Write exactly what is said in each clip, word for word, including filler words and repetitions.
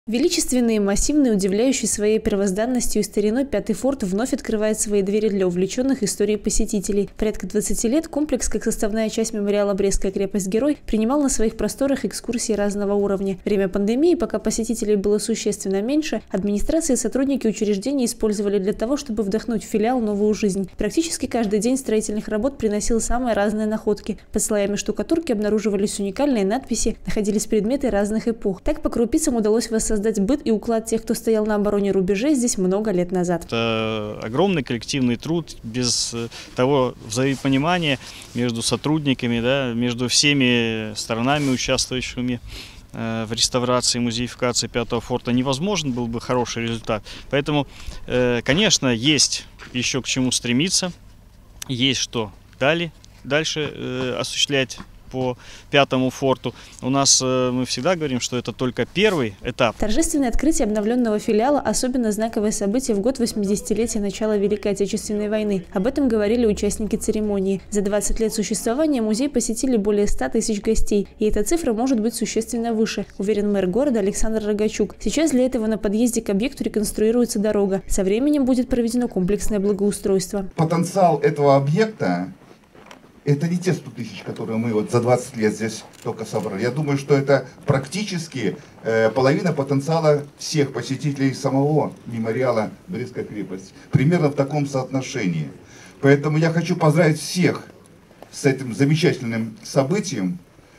Величественный, массивный, удивляющий своей первозданностью и стариной, Пятый форт вновь открывает свои двери для увлеченных историей посетителей. Порядка двадцати лет комплекс, как составная часть мемориала «Брестская крепость-герой», принимал на своих просторах экскурсии разного уровня. Время пандемии, пока посетителей было существенно меньше, администрация и сотрудники учреждений использовали для того, чтобы вдохнуть в филиал новую жизнь. Практически каждый день строительных работ приносил самые разные находки. Под слоями штукатурки обнаруживались уникальные надписи, находились предметы разных эпох. Так по крупицам удалось воссоздать создать быт и уклад тех, кто стоял на обороне рубежей здесь много лет назад. Это огромный коллективный труд, без того взаимопонимания между сотрудниками, да, между всеми сторонами, участвующими в реставрации, музеификации Пятого форта, невозможен был бы хороший результат. Поэтому, конечно, есть еще к чему стремиться, есть что далее, дальше осуществлять по Пятому форту. У нас э, мы всегда говорим, что это только первый этап. Торжественное открытие обновленного филиала – особенно знаковое событие в год восьмидесятилетия начала Великой Отечественной войны. Об этом говорили участники церемонии. За двадцать лет существования музей посетили более ста тысяч гостей, и эта цифра может быть существенно выше, уверен мэр города Александр Рогачук. Сейчас для этого на подъезде к объекту реконструируется дорога. Со временем будет проведено комплексное благоустройство. Потенциал этого объекта — это не те сто тысяч, которые мы вот за двадцать лет здесь только собрали. Я думаю, что это практически э, половина потенциала всех посетителей самого мемориала «Брестская крепость». Примерно в таком соотношении. Поэтому я хочу поздравить всех с этим замечательным событием.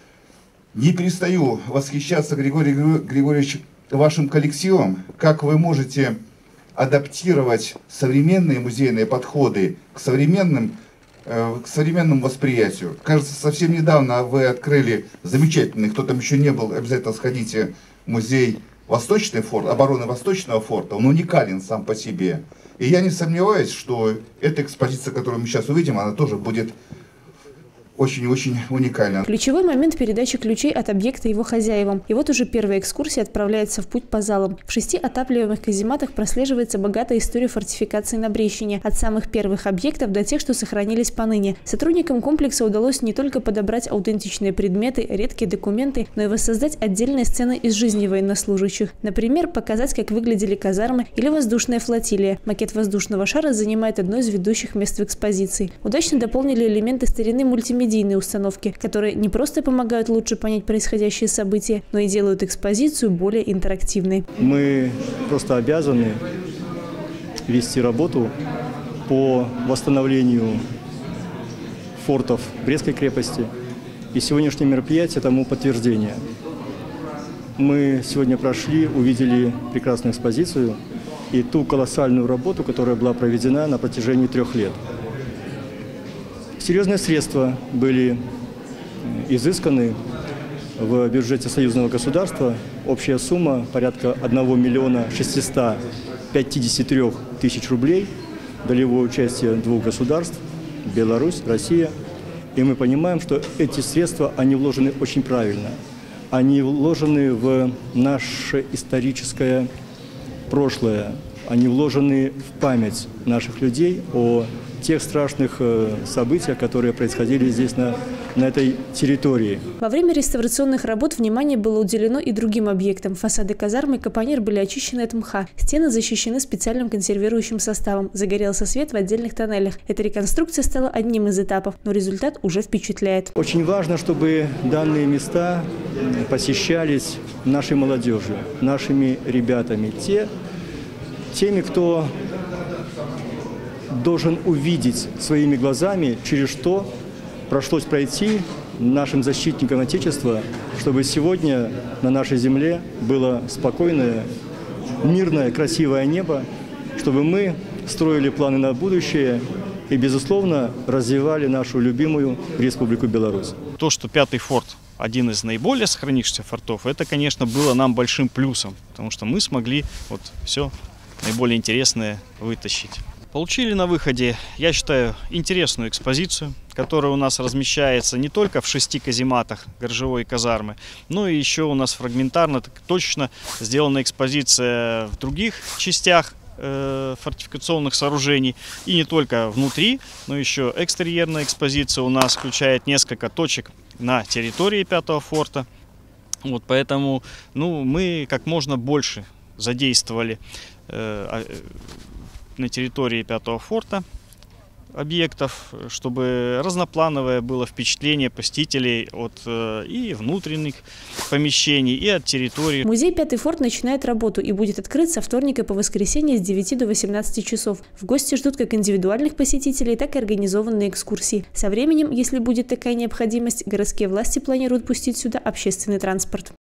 Не перестаю восхищаться, Григорий Григорьевич, вашим коллективом, как вы можете адаптировать современные музейные подходы к современным к современному восприятию. Кажется, совсем недавно вы открыли замечательный, кто там еще не был, обязательно сходите, музей Восточный форт, обороны Восточного форта. Он уникален сам по себе. И я не сомневаюсь, что эта экспозиция, которую мы сейчас увидим, она тоже будет очень-очень уникально. Ключевой момент – передачи ключей от объекта его хозяевам. И вот уже первая экскурсия отправляется в путь по залам. В шести отапливаемых казематах прослеживается богатая история фортификации на Брещине. От самых первых объектов до тех, что сохранились поныне. Сотрудникам комплекса удалось не только подобрать аутентичные предметы, редкие документы, но и воссоздать отдельные сцены из жизни военнослужащих. Например, показать, как выглядели казармы или воздушная флотилия. Макет воздушного шара занимает одно из ведущих мест в экспозиции. Удачно дополнили элементы старины мультимедийной медийные установки, которые не просто помогают лучше понять происходящие события, но и делают экспозицию более интерактивной. Мы просто обязаны вести работу по восстановлению фортов Брестской крепости. И сегодняшнее мероприятие тому подтверждение. Мы сегодня прошли, увидели прекрасную экспозицию и ту колоссальную работу, которая была проведена на протяжении трех лет. Серьезные средства были изысканы в бюджете союзного государства. Общая сумма порядка одного миллиона шестисот пятидесяти трёх тысяч рублей. Долевое участие двух государств – Беларусь, Россия. И мы понимаем, что эти средства, они вложены очень правильно. Они вложены в наше историческое прошлое. Они вложены в память наших людей о тех страшных событиях, которые происходили здесь, на, на этой территории. Во время реставрационных работ внимание было уделено и другим объектам. Фасады казармы и капонир были очищены от мха. Стены защищены специальным консервирующим составом. Загорелся свет в отдельных тоннелях. Эта реконструкция стала одним из этапов, но результат уже впечатляет. Очень важно, чтобы данные места посещались нашей молодежью, нашими ребятами, те, теми, кто должен увидеть своими глазами, через что пришлось пройти нашим защитникам Отечества, чтобы сегодня на нашей земле было спокойное, мирное, красивое небо, чтобы мы строили планы на будущее и, безусловно, развивали нашу любимую Республику Беларусь. То, что Пятый форт один из наиболее сохранившихся фортов, это, конечно, было нам большим плюсом, потому что мы смогли вот все наиболее интересное вытащить. Получили на выходе, я считаю, интересную экспозицию, которая у нас размещается не только в шести казематах горжевой казармы, но и еще у нас фрагментарно, так точно сделана экспозиция в других частях э, фортификационных сооружений. И не только внутри, но еще экстерьерная экспозиция у нас включает несколько точек на территории Пятого форта. Вот поэтому ну, мы как можно больше задействовали э, на территории Пятого форта объектов, чтобы разноплановое было впечатление посетителей от э, и внутренних помещений, и от территории. Музей «Пятый форт» начинает работу и будет открыт со вторника по воскресенье с девяти до восемнадцати часов. В гости ждут как индивидуальных посетителей, так и организованные экскурсии. Со временем, если будет такая необходимость, городские власти планируют пустить сюда общественный транспорт.